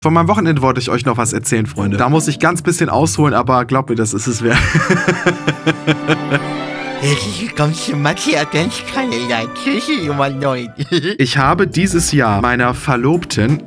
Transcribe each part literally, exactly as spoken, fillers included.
Von meinem Wochenende wollte ich euch noch was erzählen, Freunde. Da muss ich ganz bisschen ausholen, aber glaubt mir, das ist es wert. Herzlich willkommen zu Matti Adventskalender, Türchen Nummer neun. Ich habe dieses Jahr meiner Verlobten,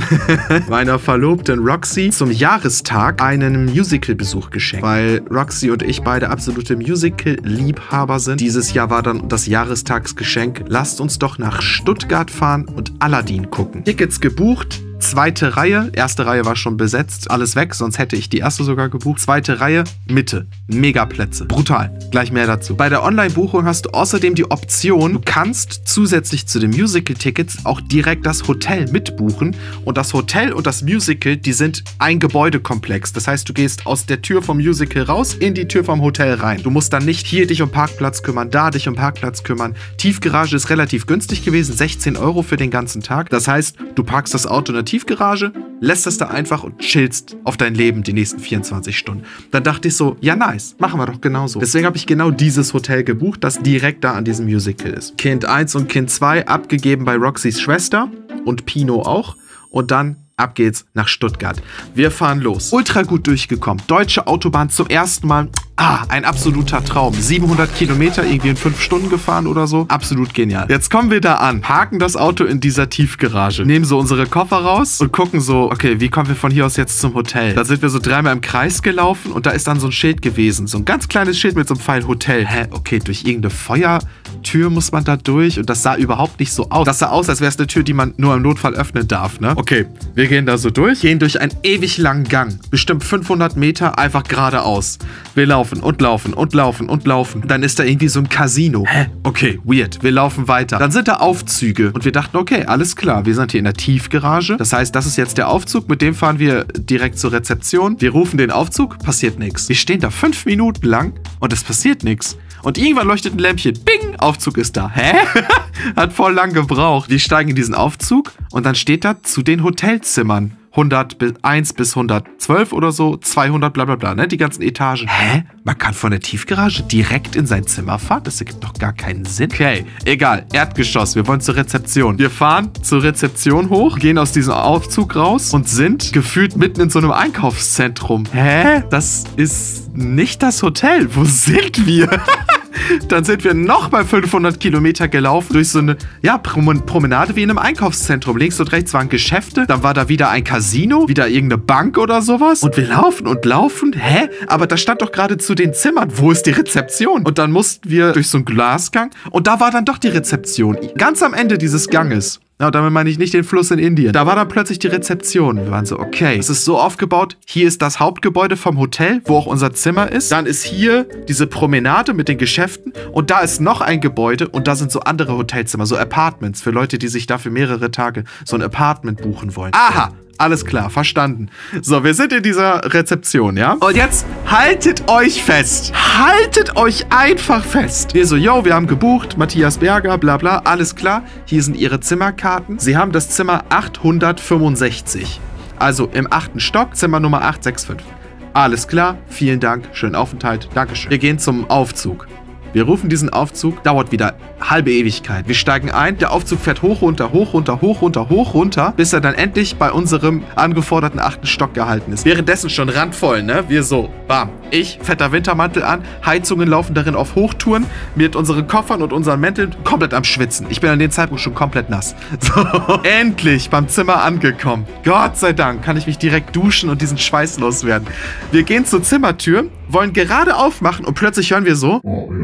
meiner Verlobten Roxy zum Jahrestag einen Musical-Besuch geschenkt. Weil Roxy und ich beide absolute Musical-Liebhaber sind. Dieses Jahr war dann das Jahrestagsgeschenk. Lasst uns doch nach Stuttgart fahren und Aladdin gucken. Tickets gebucht. Zweite Reihe, erste Reihe war schon besetzt, alles weg, sonst hätte ich die erste sogar gebucht. Zweite Reihe, Mitte, Megaplätze, brutal, gleich mehr dazu. Bei der Online-Buchung hast du außerdem die Option, du kannst zusätzlich zu den Musical-Tickets auch direkt das Hotel mitbuchen. Und das Hotel und das Musical, die sind ein Gebäudekomplex. Das heißt, du gehst aus der Tür vom Musical raus, in die Tür vom Hotel rein. Du musst dann nicht hier dich um Parkplatz kümmern, da dich um Parkplatz kümmern. Tiefgarage ist relativ günstig gewesen, sechzehn Euro für den ganzen Tag. Das heißt, du parkst das Auto in der Tiefgarage, lässt es da einfach und chillst auf dein Leben die nächsten vierundzwanzig Stunden. Dann dachte ich so, ja nice, machen wir doch genauso. Deswegen habe ich genau dieses Hotel gebucht, das direkt da an diesem Musical ist. Kind eins und Kind zwei abgegeben bei Roxys Schwester und Pino auch. Und dann ab geht's nach Stuttgart. Wir fahren los. Ultra gut durchgekommen. Deutsche Autobahn zum ersten Mal. Ah, ein absoluter Traum. siebenhundert Kilometer irgendwie in fünf Stunden gefahren oder so. Absolut genial. Jetzt kommen wir da an, parken das Auto in dieser Tiefgarage, nehmen so unsere Koffer raus und gucken so, okay, wie kommen wir von hier aus jetzt zum Hotel? Da sind wir so dreimal im Kreis gelaufen und da ist dann so ein Schild gewesen. So ein ganz kleines Schild mit so einem Pfeil Hotel. Hä, okay, durch irgendeine Feuertür muss man da durch und das sah überhaupt nicht so aus. Das sah aus, als wäre es eine Tür, die man nur im Notfall öffnen darf, ne? Okay, wir gehen da so durch, gehen durch einen ewig langen Gang. Bestimmt fünfhundert Meter einfach geradeaus. Wir laufen und laufen und laufen und laufen. Dann ist da irgendwie so ein Casino. Hä? Okay, weird. Wir laufen weiter. Dann sind da Aufzüge. Und wir dachten, okay, alles klar. Wir sind hier in der Tiefgarage. Das heißt, das ist jetzt der Aufzug. Mit dem fahren wir direkt zur Rezeption. Wir rufen den Aufzug. Passiert nichts. Wir stehen da fünf Minuten lang und es passiert nichts. Und irgendwann leuchtet ein Lämpchen. Bing! Aufzug ist da. Hä? Hat voll lang gebraucht. Wir steigen in diesen Aufzug und dann steht da zu den Hotelzimmern. hunderteins bis hundertzwölf oder so, zweihundert, bla bla bla, ne? Die ganzen Etagen. Hä? Man kann von der Tiefgarage direkt in sein Zimmer fahren? Das ergibt doch gar keinen Sinn. Okay, egal. Erdgeschoss. Wir wollen zur Rezeption. Wir fahren zur Rezeption hoch, gehen aus diesem Aufzug raus und sind gefühlt mitten in so einem Einkaufszentrum. Hä? Das ist nicht das Hotel. Wo sind wir? Dann sind wir noch bei fünfhundert Kilometer gelaufen durch so eine, ja, Prom- Promenade wie in einem Einkaufszentrum. Links und rechts waren Geschäfte, dann war da wieder ein Casino, wieder irgendeine Bank oder sowas. Und wir laufen und laufen. Hä? Aber da stand doch gerade zu den Zimmern. Wo ist die Rezeption? Und dann mussten wir durch so einen Glasgang und da war dann doch die Rezeption. Ganz am Ende dieses Ganges. Ja, damit meine ich nicht den Fluss in Indien. Da war dann plötzlich die Rezeption. Wir waren so, okay, es ist so aufgebaut. Hier ist das Hauptgebäude vom Hotel, wo auch unser Zimmer ist. Dann ist hier diese Promenade mit den Geschäften. Und da ist noch ein Gebäude und da sind so andere Hotelzimmer, so Apartments für Leute, die sich dafür mehrere Tage so ein Apartment buchen wollen. Aha! Alles klar, verstanden. So, wir sind in dieser Rezeption, ja? Und jetzt haltet euch fest. Haltet euch einfach fest. Wir so, yo, wir haben gebucht, Matthias Berger, bla bla, alles klar. Hier sind ihre Zimmerkarten. Sie haben das Zimmer achthundertfünfundsechzig. Also im achten Stock, Zimmer Nummer achthundertfünfundsechzig. Alles klar, vielen Dank, schönen Aufenthalt, Dankeschön. Wir gehen zum Aufzug. Wir rufen diesen Aufzug, dauert wieder halbe Ewigkeit. Wir steigen ein, der Aufzug fährt hoch, runter, hoch, runter, hoch, runter, hoch, runter, bis er dann endlich bei unserem angeforderten achten Stock gehalten ist. Währenddessen schon randvoll, ne? Wir so, bam. Ich, fetter Wintermantel an, Heizungen laufen darin auf Hochtouren, mit unseren Koffern und unseren Mänteln komplett am Schwitzen. Ich bin an dem Zeitpunkt schon komplett nass. So, endlich beim Zimmer angekommen. Gott sei Dank kann ich mich direkt duschen und diesen Schweiß loswerden. Wir gehen zur Zimmertür, wollen gerade aufmachen und plötzlich hören wir so...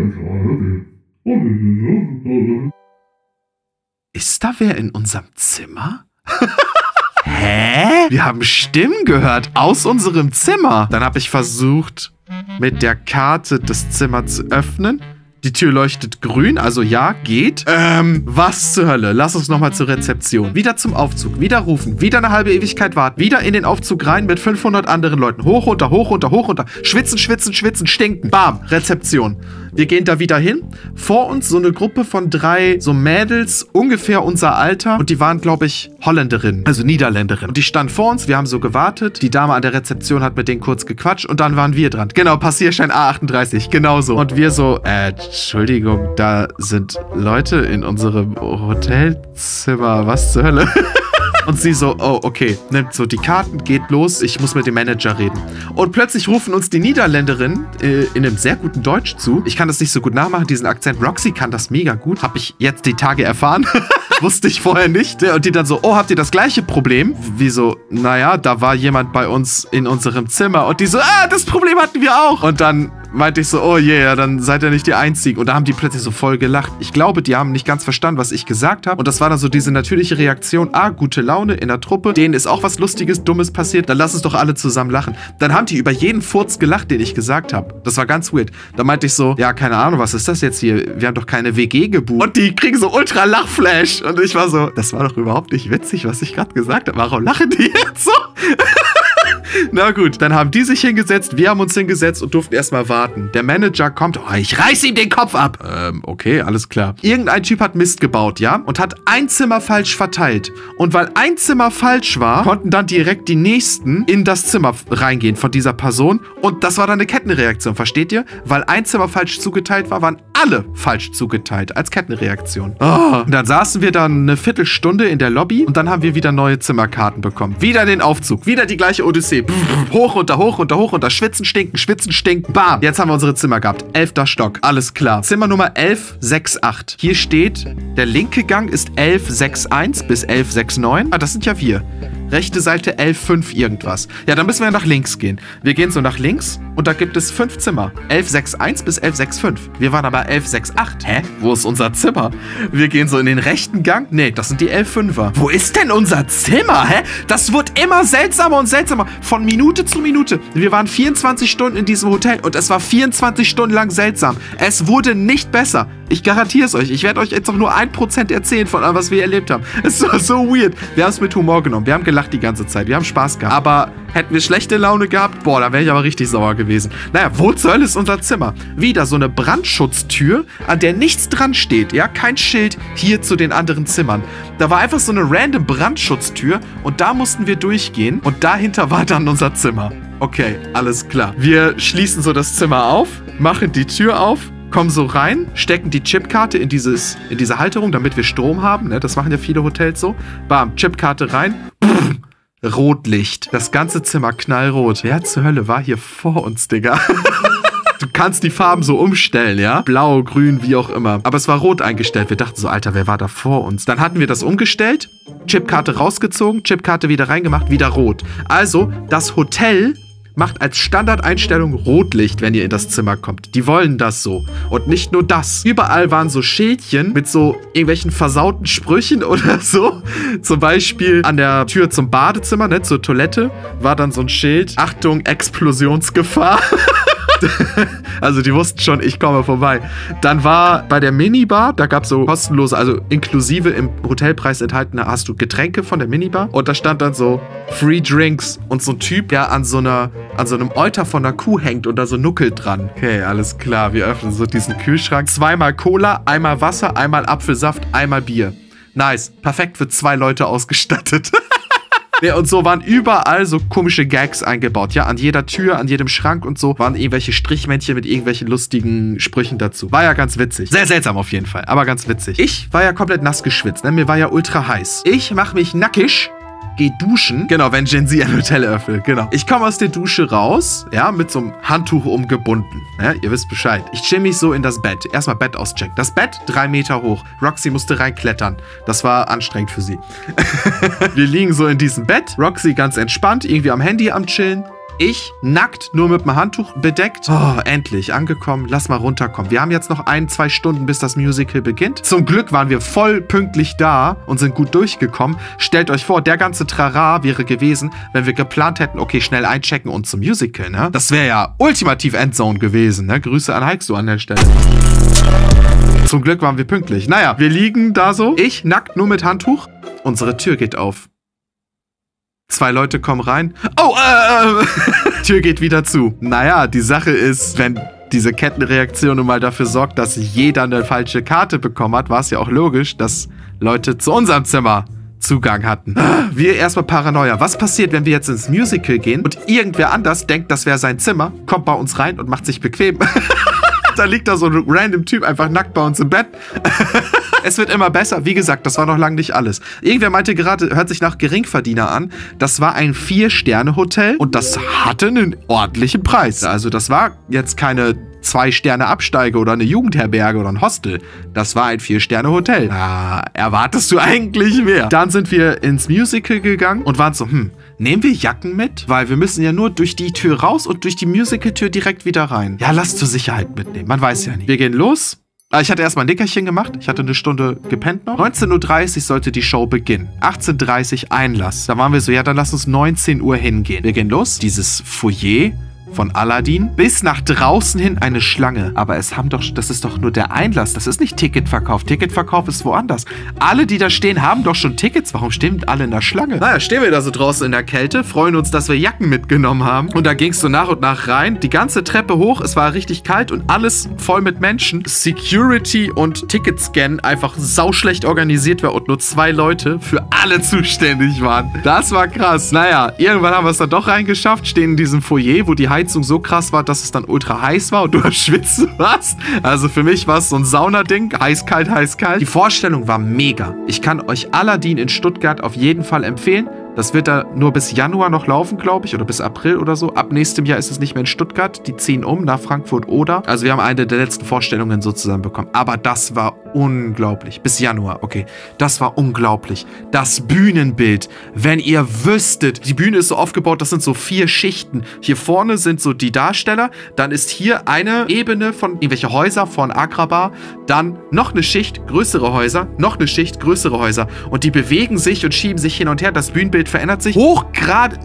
Ist da wer in unserem Zimmer? Hä? Wir haben Stimmen gehört aus unserem Zimmer. Dann habe ich versucht, mit der Karte das Zimmer zu öffnen. Die Tür leuchtet grün, also ja, geht. Ähm, was zur Hölle? Lass uns nochmal zur Rezeption. Wieder zum Aufzug, wieder rufen, wieder eine halbe Ewigkeit warten, wieder in den Aufzug rein mit fünfhundert anderen Leuten. Hoch, runter, hoch, runter, hoch, runter. Schwitzen, schwitzen, schwitzen, stinken. Bam, Rezeption. Wir gehen da wieder hin. Vor uns so eine Gruppe von drei so Mädels, ungefähr unser Alter. Und die waren, glaube ich, Holländerinnen, also Niederländerinnen. Und die standen vor uns, wir haben so gewartet. Die Dame an der Rezeption hat mit denen kurz gequatscht und dann waren wir dran. Genau, Passierschein A achtunddreißig, genau so. Und wir so, äh, Entschuldigung, da sind Leute in unserem Hotelzimmer. Was zur Hölle? Und sie so, oh, okay, nimmt so die Karten, geht los, ich muss mit dem Manager reden. Und plötzlich rufen uns die Niederländerinnen äh, in einem sehr guten Deutsch zu. Ich kann das nicht so gut nachmachen, diesen Akzent. Roxy kann das mega gut. Habe ich jetzt die Tage erfahren. Wusste ich vorher nicht. Und die dann so, oh, habt ihr das gleiche Problem? Wie so, naja, da war jemand bei uns in unserem Zimmer. Und die so, ah, das Problem hatten wir auch. Und dann meinte ich so, oh je, yeah, dann seid ihr nicht die Einzigen. Und da haben die plötzlich so voll gelacht. Ich glaube, die haben nicht ganz verstanden, was ich gesagt habe. Und das war dann so diese natürliche Reaktion. Ah, gute Laune in der Truppe. Denen ist auch was Lustiges, Dummes passiert. Dann lass uns doch alle zusammen lachen. Dann haben die über jeden Furz gelacht, den ich gesagt habe. Das war ganz weird. Da meinte ich so, ja, keine Ahnung, was ist das jetzt hier? Wir haben doch keine W G gebucht. Und die kriegen so ultra Lachflash. Und ich war so, das war doch überhaupt nicht witzig, was ich gerade gesagt habe. Warum lachen die jetzt so? Na gut, dann haben die sich hingesetzt, wir haben uns hingesetzt und durften erstmal warten. Der Manager kommt, oh, ich reiß ihm den Kopf ab. Ähm, okay, alles klar. Irgendein Typ hat Mist gebaut, ja? Und hat ein Zimmer falsch verteilt. Und weil ein Zimmer falsch war, konnten dann direkt die Nächsten in das Zimmer reingehen von dieser Person. Und das war dann eine Kettenreaktion, versteht ihr? Weil ein Zimmer falsch zugeteilt war, waren alle falsch zugeteilt, als Kettenreaktion. Oh. Und dann saßen wir dann eine Viertelstunde in der Lobby und dann haben wir wieder neue Zimmerkarten bekommen. Wieder den Aufzug, wieder die gleiche Odyssee. Hoch, runter, hoch, runter, hoch, runter. Schwitzen, stinken, schwitzen, stinken. Bam. Jetzt haben wir unsere Zimmer gehabt. Elfter Stock. Alles klar. Zimmer Nummer elf sechs acht. Hier steht, der linke Gang ist elf sechs eins bis elf sechs neun. Ah, das sind ja wir. Rechte Seite elf fünf irgendwas. Ja, dann müssen wir nach links gehen. Wir gehen so nach links und da gibt es fünf Zimmer. elf sechs eins bis elf sechs fünf. Wir waren aber elf sechs acht. Hä? Wo ist unser Zimmer? Wir gehen so in den rechten Gang. Nee, das sind die elf fünfer. Wo ist denn unser Zimmer? Hä? Das wird immer seltsamer und seltsamer. Von Minute zu Minute. Wir waren vierundzwanzig Stunden in diesem Hotel und es war vierundzwanzig Stunden lang seltsam. Es wurde nicht besser. Ich garantiere es euch. Ich werde euch jetzt auch nur ein Prozent erzählen von allem, was wir erlebt haben. Es war so weird. Wir haben es mit Humor genommen. Wir haben gelacht die ganze Zeit. Wir haben Spaß gehabt. Aber hätten wir schlechte Laune gehabt, boah, da wäre ich aber richtig sauer gewesen. Naja, wo zur Hölle ist unser Zimmer? Wieder so eine Brandschutztür, an der nichts dran steht. Ja, kein Schild hier zu den anderen Zimmern. Da war einfach so eine random Brandschutztür und da mussten wir durchgehen und dahinter war dann unser Zimmer. Okay, alles klar. Wir schließen so das Zimmer auf, machen die Tür auf, kommen so rein, stecken die Chipkarte in, dieses, in diese Halterung, damit wir Strom haben. Ne? Das machen ja viele Hotels so. Bam, Chipkarte rein. Pff, Rotlicht. Das ganze Zimmer knallrot. Wer zur Hölle war hier vor uns, Digga? Du kannst die Farben so umstellen, ja? Blau, grün, wie auch immer. Aber es war rot eingestellt. Wir dachten so, Alter, wer war da vor uns? Dann hatten wir das umgestellt, Chipkarte rausgezogen, Chipkarte wieder reingemacht, wieder rot. Also, das Hotel macht als Standardeinstellung Rotlicht, wenn ihr in das Zimmer kommt. Die wollen das so. Und nicht nur das. Überall waren so Schildchen mit so irgendwelchen versauten Sprüchen oder so. Zum Beispiel an der Tür zum Badezimmer, ne, zur Toilette, war dann so ein Schild. Achtung, Explosionsgefahr. Also die wussten schon, ich komme vorbei. Dann war bei der Minibar, da gab es so kostenlose, also inklusive im Hotelpreis enthalten, hast du Getränke von der Minibar. Und da stand dann so Free Drinks und so ein Typ, der an so einer, an so einem Euter von einer Kuh hängt und da so nuckelt dran. Okay, alles klar, wir öffnen so diesen Kühlschrank. Zweimal Cola, einmal Wasser, einmal Apfelsaft, einmal Bier. Nice, perfekt für zwei Leute ausgestattet. Ja, und so waren überall so komische Gags eingebaut. Ja, an jeder Tür, an jedem Schrank und so waren irgendwelche Strichmännchen mit irgendwelchen lustigen Sprüchen dazu. War ja ganz witzig. Sehr seltsam auf jeden Fall, aber ganz witzig. Ich war ja komplett nass geschwitzt, ne? Mir war ja ultra heiß. Ich mach mich nackig, geh duschen. Genau, wenn Gen Z ein Hotel öffnet, genau. Ich komme aus der Dusche raus, ja, mit so einem Handtuch umgebunden. Ja, ihr wisst Bescheid. Ich chill mich so in das Bett. Erstmal Bett auschecken. Das Bett drei Meter hoch. Roxy musste reinklettern. Das war anstrengend für sie. Wir liegen so in diesem Bett. Roxy ganz entspannt, irgendwie am Handy am Chillen. Ich nackt, nur mit einem Handtuch bedeckt. Oh, endlich angekommen. Lass mal runterkommen. Wir haben jetzt noch ein, zwei Stunden, bis das Musical beginnt. Zum Glück waren wir voll pünktlich da und sind gut durchgekommen. Stellt euch vor, der ganze Trara wäre gewesen, wenn wir geplant hätten, okay, schnell einchecken und zum Musical, ne? Das wäre ja ultimativ Endzone gewesen, ne? Grüße an Heikso an der Stelle. Zum Glück waren wir pünktlich. Naja, wir liegen da so. Ich nackt, nur mit Handtuch. Unsere Tür geht auf. Zwei Leute kommen rein. Oh, äh, Tür geht wieder zu. Naja, die Sache ist, wenn diese Kettenreaktion nun mal dafür sorgt, dass jeder eine falsche Karte bekommen hat, war es ja auch logisch, dass Leute zu unserem Zimmer Zugang hatten. Wir erstmal Paranoia. Was passiert, wenn wir jetzt ins Musical gehen und irgendwer anders denkt, das wäre sein Zimmer, kommt bei uns rein und macht sich bequem? Da liegt da so ein random Typ einfach nackt bei uns im Bett. Es wird immer besser. Wie gesagt, das war noch lange nicht alles. Irgendwer meinte gerade, hört sich nach Geringverdiener an. Das war ein Vier-Sterne-Hotel und das hatte einen ordentlichen Preis. Also das war jetzt keine Zwei-Sterne-Absteige oder eine Jugendherberge oder ein Hostel. Das war ein Vier-Sterne-Hotel. Da erwartest du eigentlich mehr. Dann sind wir ins Musical gegangen und waren so, hm, nehmen wir Jacken mit? Weil wir müssen ja nur durch die Tür raus und durch die Musical-Tür direkt wieder rein. Ja, lass zur Sicherheit mitnehmen. Man weiß ja nicht. Wir gehen los. Ich hatte erstmal ein Nickerchen gemacht. Ich hatte eine Stunde gepennt noch. neunzehn Uhr dreißig sollte die Show beginnen. achtzehn Uhr dreißig Einlass. Da waren wir so, ja, dann lass uns neunzehn Uhr hingehen. Wir gehen los. Dieses Foyer von Aladdin bis nach draußen hin eine Schlange. Aber es haben doch, das ist doch nur der Einlass. Das ist nicht Ticketverkauf. Ticketverkauf ist woanders. Alle, die da stehen, haben doch schon Tickets. Warum stehen alle in der Schlange? Naja, stehen wir da so draußen in der Kälte, freuen uns, dass wir Jacken mitgenommen haben. Und da ging es so nach und nach rein. Die ganze Treppe hoch. Es war richtig kalt und alles voll mit Menschen. Security und Ticketscan einfach sauschlecht organisiert war und nur zwei Leute für alle zuständig waren. Das war krass. Naja, irgendwann haben wir es dann doch reingeschafft. Stehen in diesem Foyer, wo die Heizung so krass war, dass es dann ultra heiß war und du am Schwitzen warst. Also für mich war es so ein Saunading. Heiß, kalt, heiß, kalt. Die Vorstellung war mega. Ich kann euch Aladdin in Stuttgart auf jeden Fall empfehlen. Das wird da nur bis Januar noch laufen, glaube ich, oder bis April oder so. Ab nächstem Jahr ist es nicht mehr in Stuttgart. Die ziehen um nach Frankfurt oder. Also wir haben eine der letzten Vorstellungen so zusammen bekommen. Aber das war unglaublich. Bis Januar, okay. Das war unglaublich. Das Bühnenbild, wenn ihr wüsstet, die Bühne ist so aufgebaut, das sind so vier Schichten. Hier vorne sind so die Darsteller. Dann ist hier eine Ebene von irgendwelche Häuser von Agrabah. Dann noch eine Schicht, größere Häuser. Noch eine Schicht, größere Häuser. Und die bewegen sich und schieben sich hin und her. Das Bühnenbild verändert sich. Hochgrad.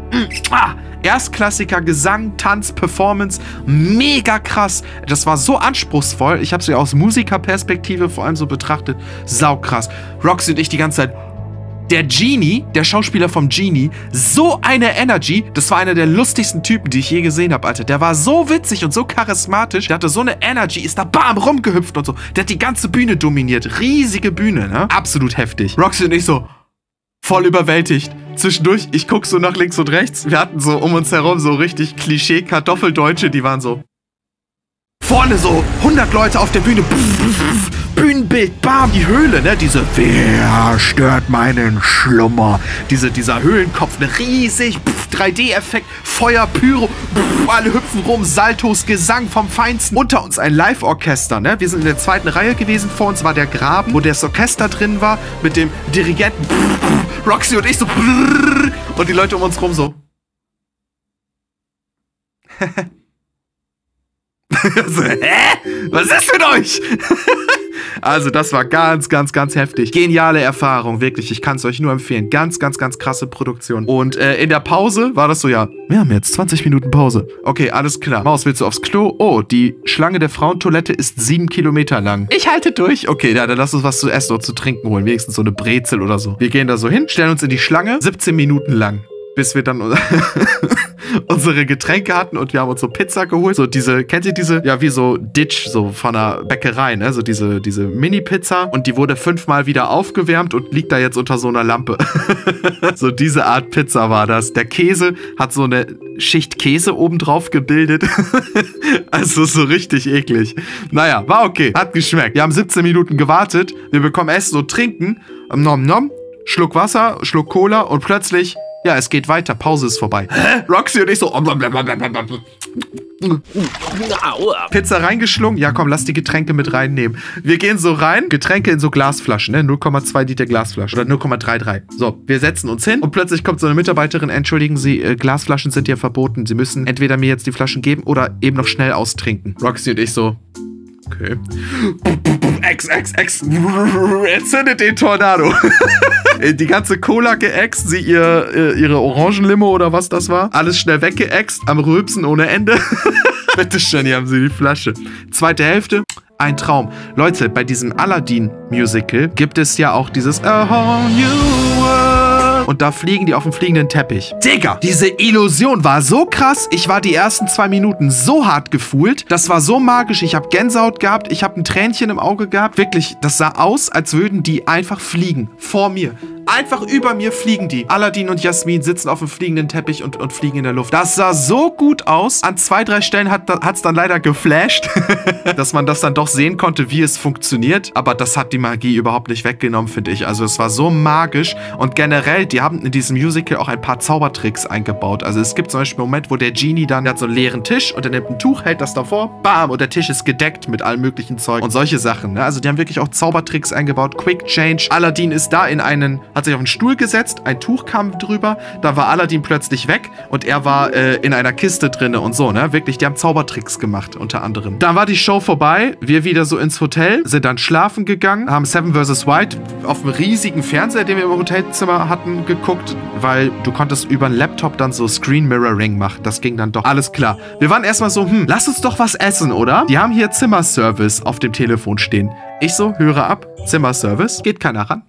Ah, Erstklassiker, Gesang, Tanz, Performance. Mega krass. Das war so anspruchsvoll. Ich habe es ja aus Musikerperspektive vor allem so betrachtet. Saukrass. Roxy und ich die ganze Zeit. Der Genie, der Schauspieler vom Genie, so eine Energy. Das war einer der lustigsten Typen, die ich je gesehen habe, Alter. Der war so witzig und so charismatisch. Der hatte so eine Energy, ist da bam rumgehüpft und so. Der hat die ganze Bühne dominiert. Riesige Bühne, ne? Absolut heftig. Roxy und ich so voll überwältigt. Zwischendurch, ich guck so nach links und rechts. Wir hatten so um uns herum so richtig Klischee-Kartoffeldeutsche, die waren so vorne so hundert Leute auf der Bühne. Bühnenbild, bam, die Höhle, ne? Diese, wer stört meinen Schlummer? Diese, dieser Höhlenkopf, ne? Riesig, drei D-Effekt, Feuer, Pyro, pff, alle hüpfen rum, Saltos, Gesang vom Feinsten. Unter uns ein Live-Orchester, ne? Wir sind in der zweiten Reihe gewesen, vor uns war der Graben, wo das Orchester drin war, mit dem Dirigenten, pff, Roxy und ich so, pff, und die Leute um uns rum so. So, hä? Was ist mit euch? Also das war ganz, ganz, ganz heftig. Geniale Erfahrung, wirklich. Ich kann es euch nur empfehlen. Ganz, ganz, ganz krasse Produktion. Und äh, in der Pause war das so, ja, wir haben jetzt zwanzig Minuten Pause. Okay, alles klar. Maus, willst du aufs Klo? Oh, die Schlange der Frauentoilette ist sieben Kilometer lang. Ich halte durch. Okay, ja, dann lass uns was zu essen oder zu trinken holen. Wenigstens so eine Brezel oder so. Wir gehen da so hin, stellen uns in die Schlange. siebzehn Minuten lang. Bis wir dann unsere Getränke hatten und wir haben uns so Pizza geholt. So diese, kennt ihr diese? Ja, wie so Ditch, so von einer Bäckerei, ne? So diese, diese Mini-Pizza. Und die wurde fünfmal wieder aufgewärmt und liegt da jetzt unter so einer Lampe. So diese Art Pizza war das. Der Käse hat so eine Schicht Käse obendrauf gebildet. Also so richtig eklig. Naja, war okay. Hat geschmeckt. Wir haben siebzehn Minuten gewartet. Wir bekommen Essen und Trinken. Nom nom. Schluck Wasser, Schluck Cola und plötzlich... Ja, es geht weiter. Pause ist vorbei. Hä? Roxy und ich so... Pizza reingeschlungen. Ja, komm, lass die Getränke mit reinnehmen. Wir gehen so rein. Getränke in so Glasflaschen, ne? null Komma zwei Liter Glasflaschen. Oder null Komma dreiunddreißig. So, wir setzen uns hin. Und plötzlich kommt so eine Mitarbeiterin. Entschuldigen Sie, äh, Glasflaschen sind ja verboten. Sie müssen entweder mir jetzt die Flaschen geben oder eben noch schnell austrinken. Roxy und ich so... Okay. Ex, ex, ex. Entzündet den Tornado. Die ganze Cola geäxt, sie ihr, ihre Orangenlimo oder was das war. Alles schnell weggeäxt, am Rülpsen ohne Ende. Bitteschön, hier haben sie die Flasche. Zweite Hälfte. Ein Traum. Leute, bei diesem Aladdin-Musical gibt es ja auch dieses A Whole New World. Und da fliegen die auf dem fliegenden Teppich. Digga, diese Illusion war so krass. Ich war die ersten zwei Minuten so hart gefühlt. Das war so magisch. Ich habe Gänsehaut gehabt. Ich habe ein Tränchen im Auge gehabt. Wirklich, das sah aus, als würden die einfach fliegen. Vor mir. Einfach über mir fliegen die. Aladdin und Jasmin sitzen auf dem fliegenden Teppich und, und fliegen in der Luft. Das sah so gut aus. An zwei, drei Stellen hat es dann leider geflasht, dass man das dann doch sehen konnte, wie es funktioniert. Aber das hat die Magie überhaupt nicht weggenommen, finde ich. Also es war so magisch. Und generell, die haben in diesem Musical auch ein paar Zaubertricks eingebaut. Also es gibt zum Beispiel einen Moment, wo der Genie dann, der hat so einen leeren Tisch und er nimmt ein Tuch, hält das davor, bam, und der Tisch ist gedeckt mit allem möglichen Zeug und solche Sachen. Ne? Also die haben wirklich auch Zaubertricks eingebaut. Quick Change. Aladdin ist da in einen, hat sich auf einen Stuhl gesetzt, ein Tuch kam drüber, da war Aladdin plötzlich weg und er war äh, in einer Kiste drinne und so, ne? Wirklich, die haben Zaubertricks gemacht, unter anderem. Dann war die Show vorbei, wir wieder so ins Hotel, sind dann schlafen gegangen, haben Seven versus. White auf einem riesigen Fernseher, den wir im Hotelzimmer hatten, geguckt, weil du konntest über einen Laptop dann so Screen Mirroring machen. Das ging dann doch. Alles klar. Wir waren erstmal so, hm, lass uns doch was essen, oder? Die haben hier Zimmerservice auf dem Telefon stehen. Ich so, höre ab, Zimmerservice, geht keiner ran.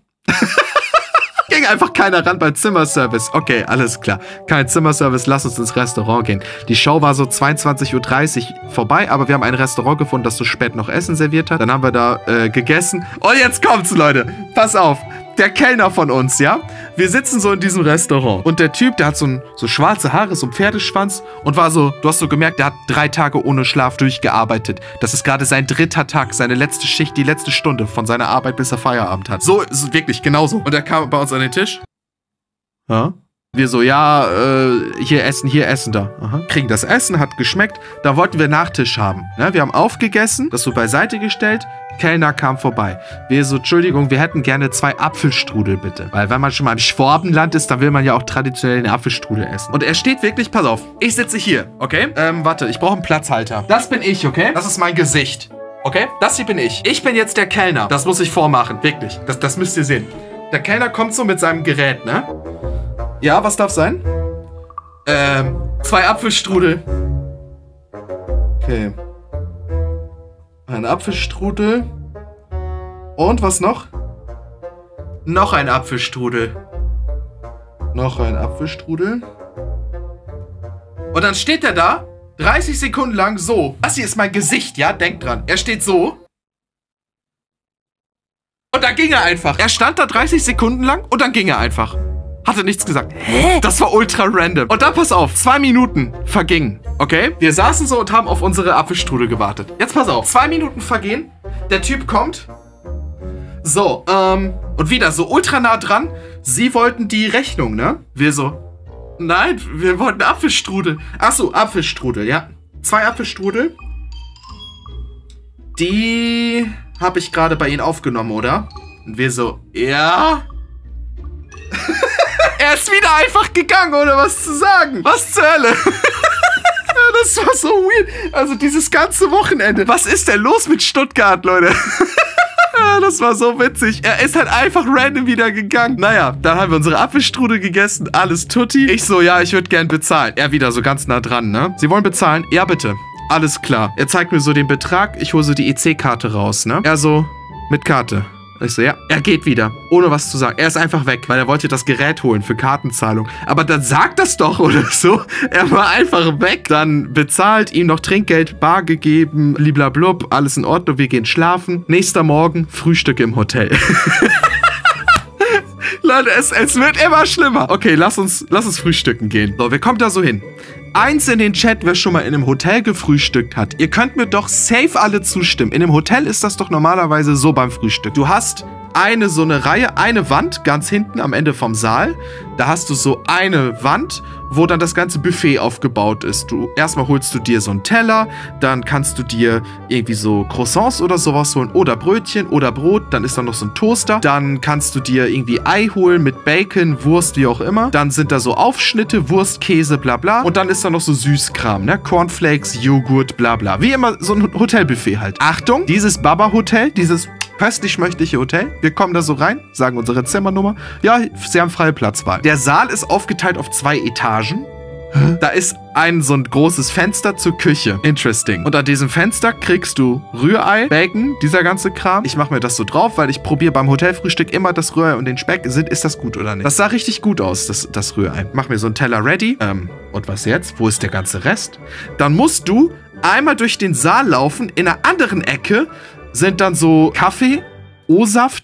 Ging einfach keiner ran bei Zimmerservice. Okay, alles klar. Kein Zimmerservice, lass uns ins Restaurant gehen. Die Show war so zweiundzwanzig Uhr dreißig vorbei, aber wir haben ein Restaurant gefunden, das so spät noch Essen serviert hat. Dann haben wir da äh, gegessen. Und jetzt kommt's, Leute. Pass auf. Der Kellner von uns, ja? Wir sitzen so in diesem Restaurant. Und der Typ, der hat so, ein, so schwarze Haare, so einen Pferdeschwanz und war so, du hast so gemerkt, der hat drei Tage ohne Schlaf durchgearbeitet. Das ist gerade sein dritter Tag, seine letzte Schicht, die letzte Stunde von seiner Arbeit, bis er Feierabend hat. So ist es wirklich, genauso. Und er kam bei uns an den Tisch. Ja? Wir so, ja, äh, hier essen, hier essen, da. Aha. Kriegen das Essen, hat geschmeckt. Da wollten wir Nachtisch haben. Ne? Wir haben aufgegessen, das so beiseite gestellt. Kellner kam vorbei. Wir so, Entschuldigung, wir hätten gerne zwei Apfelstrudel, bitte. Weil wenn man schon mal im Schwabenland ist, dann will man ja auch traditionell den Apfelstrudel essen. Und er steht wirklich, pass auf, ich sitze hier, okay? Ähm, warte, ich brauche einen Platzhalter. Das bin ich, okay? Das ist mein Gesicht, okay? Das hier bin ich. Ich bin jetzt der Kellner. Das muss ich vormachen, wirklich. Das, das müsst ihr sehen. Der Kellner kommt so mit seinem Gerät, ne? Ja, was darf sein? Ähm, zwei Apfelstrudel. Okay. Ein Apfelstrudel. Und was noch? Noch ein Apfelstrudel. Noch ein Apfelstrudel. Und dann steht er da, dreißig Sekunden lang so. Das hier ist mein Gesicht, ja? Denkt dran. Er steht so. Und dann ging er einfach. Er stand da dreißig Sekunden lang und dann ging er einfach. Hatte nichts gesagt. Hä? Das war ultra random. Und dann pass auf, zwei Minuten vergingen, okay? Wir saßen so und haben auf unsere Apfelstrudel gewartet. Jetzt pass auf, zwei Minuten vergehen. Der Typ kommt. So, ähm, und wieder so ultra nah dran. Sie wollten die Rechnung, ne? Wir so, nein, wir wollten Apfelstrudel. Achso, Apfelstrudel, ja. Zwei Apfelstrudel. Die habe ich gerade bei Ihnen aufgenommen, oder? Und wir so, ja. Er ist wieder einfach gegangen, ohne was zu sagen. Was zur Hölle? Das war so weird. Also dieses ganze Wochenende. Was ist denn los mit Stuttgart, Leute? Das war so witzig. Er ist halt einfach random wieder gegangen. Naja, dann haben wir unsere Apfelstrudel gegessen. Alles tutti. Ich so, ja, ich würde gern bezahlen. Er wieder so ganz nah dran, ne? Sie wollen bezahlen? Ja, bitte. Alles klar. Er zeigt mir so den Betrag. Ich hole so die E C-Karte raus, ne? Er so, mit Karte. Ich so, ja, er geht wieder, ohne was zu sagen. Er ist einfach weg, weil er wollte das Gerät holen für Kartenzahlung. Aber dann sagt das doch oder so. Er war einfach weg. Dann bezahlt, ihm noch Trinkgeld, bar gegeben, bliblablub, alles in Ordnung, wir gehen schlafen. Nächster Morgen, Frühstück im Hotel. Leute, es, es wird immer schlimmer. Okay, lass uns, lass uns frühstücken gehen. So, wir kommen da so hin. Eins in den Chat, wer schon mal in einem Hotel gefrühstückt hat. Ihr könnt mir doch safe alle zustimmen. In einem Hotel ist das doch normalerweise so beim Frühstück. Du hast eine so eine Reihe, eine Wand ganz hinten am Ende vom Saal. Da hast du so eine Wand, wo dann das ganze Buffet aufgebaut ist. Du, erstmal holst du dir so einen Teller, dann kannst du dir irgendwie so Croissants oder sowas holen oder Brötchen oder Brot, dann ist da noch so ein Toaster. Dann kannst du dir irgendwie Ei holen mit Bacon, Wurst, wie auch immer. Dann sind da so Aufschnitte, Wurst, Käse, bla bla. Und dann ist da noch so Süßkram, ne? Cornflakes, Joghurt, bla bla. Wie immer so ein Hotelbuffet halt. Achtung, dieses Baba-Hotel, dieses köstlich-schmöchtliche Hotel. Wir kommen da so rein, sagen unsere Zimmernummer. Ja, Sie haben freie Platzwahl. Der Saal ist aufgeteilt auf zwei Etagen. Da ist ein so ein großes Fenster zur Küche. Interesting. Und an diesem Fenster kriegst du Rührei, Bacon, dieser ganze Kram. Ich mache mir das so drauf, weil ich probiere beim Hotelfrühstück immer das Rührei und den Speck. Sind, ist das gut oder nicht? Das sah richtig gut aus, das, das Rührei. Mach mir so einen Teller ready. Ähm, und was jetzt? Wo ist der ganze Rest? Dann musst du einmal durch den Saal laufen. In einer anderen Ecke sind dann so Kaffee, O-Saft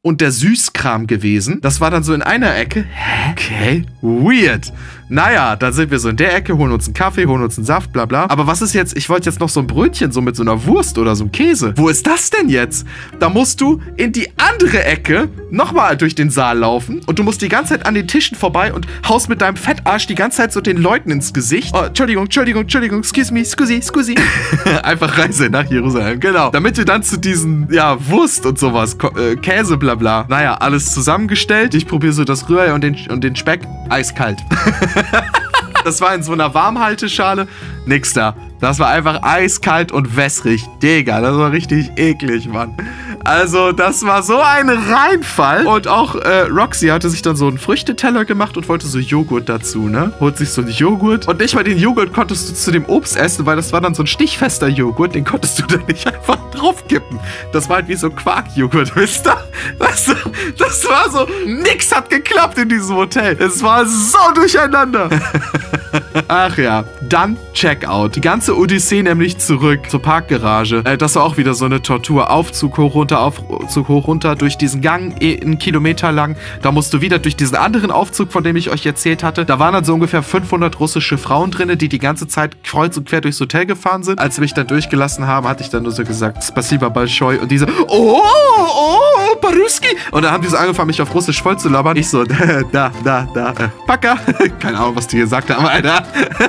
und der Süßkram gewesen. Das war dann so in einer Ecke. Hä? Okay, weird. Naja, dann sind wir so in der Ecke, holen uns einen Kaffee, holen uns einen Saft, bla bla. Aber was ist jetzt, ich wollte jetzt noch so ein Brötchen, so mit so einer Wurst oder so einem Käse. Wo ist das denn jetzt? Da musst du in die andere Ecke nochmal durch den Saal laufen und du musst die ganze Zeit an den Tischen vorbei und haust mit deinem Fettarsch die ganze Zeit so den Leuten ins Gesicht. Oh, Entschuldigung, Entschuldigung, Entschuldigung, excuse me, scusi, scusi. Einfach Reise nach Jerusalem, genau. Damit du dann zu diesen, ja, Wurst und sowas, Ko äh, Käse, bla bla. Naja, alles zusammengestellt. Ich probiere so das Rührei und den, und den Speck. Eiskalt. Das war in so einer Warmhalteschale. Nix da. Das war einfach eiskalt und wässrig. Digga, das war richtig eklig, Mann. Also, das war so ein Reinfall. Und auch äh, Roxy hatte sich dann so einen Früchteteller gemacht und wollte so Joghurt dazu, ne? Holt sich so einen Joghurt. Und nicht mal den Joghurt konntest du zu dem Obst essen, weil das war dann so ein stichfester Joghurt. Den konntest du dann nicht einfach draufkippen. Das war halt wie so Quarkjoghurt, wisst ihr? Das, das war so, nix hat geklappt in diesem Hotel. Es war so durcheinander. Ach ja, dann Checkout. Die ganze Odyssee nämlich zurück zur Parkgarage. Äh, das war auch wieder so eine Tortur. Aufzug hoch, runter, Aufzug hoch, runter, durch diesen Gang, eh, einen Kilometer lang. Da musst du wieder durch diesen anderen Aufzug, von dem ich euch erzählt hatte. Da waren dann so ungefähr fünfhundert russische Frauen drin, die die ganze Zeit kreuz und quer durchs Hotel gefahren sind. Als sie mich dann durchgelassen haben, hatte ich dann nur so gesagt, Spasiba Balschoi. Und diese, oh, oh, Paruski. Und dann haben die so angefangen, mich auf Russisch voll zu labern. Ich so, da, da, da, äh, Paka. Keine Ahnung, was die gesagt haben, Alter.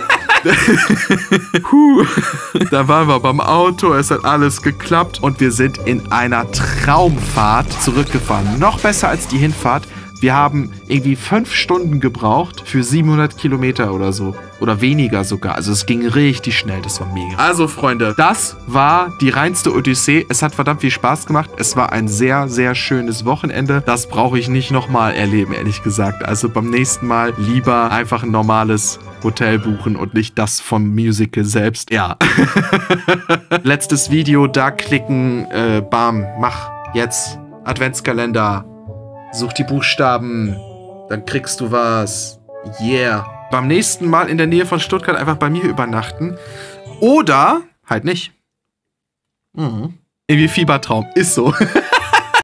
Puh. Da waren wir beim Auto, es hat alles geklappt und wir sind in einer Traumfahrt zurückgefahren. Noch besser als die Hinfahrt. Wir haben irgendwie fünf Stunden gebraucht für siebenhundert Kilometer oder so. Oder weniger sogar. Also es ging richtig schnell. Das war mega. Also Freunde, das war die reinste Odyssee. Es hat verdammt viel Spaß gemacht. Es war ein sehr, sehr schönes Wochenende. Das brauche ich nicht nochmal erleben, ehrlich gesagt. Also beim nächsten Mal lieber einfach ein normales Hotel buchen und nicht das vom Musical selbst. Ja. Letztes Video, da klicken. Äh, bam, mach jetzt Adventskalender. Such die Buchstaben, dann kriegst du was. Yeah. Beim nächsten Mal in der Nähe von Stuttgart einfach bei mir übernachten. Oder halt nicht. Mhm. Irgendwie Fiebertraum. Ist so.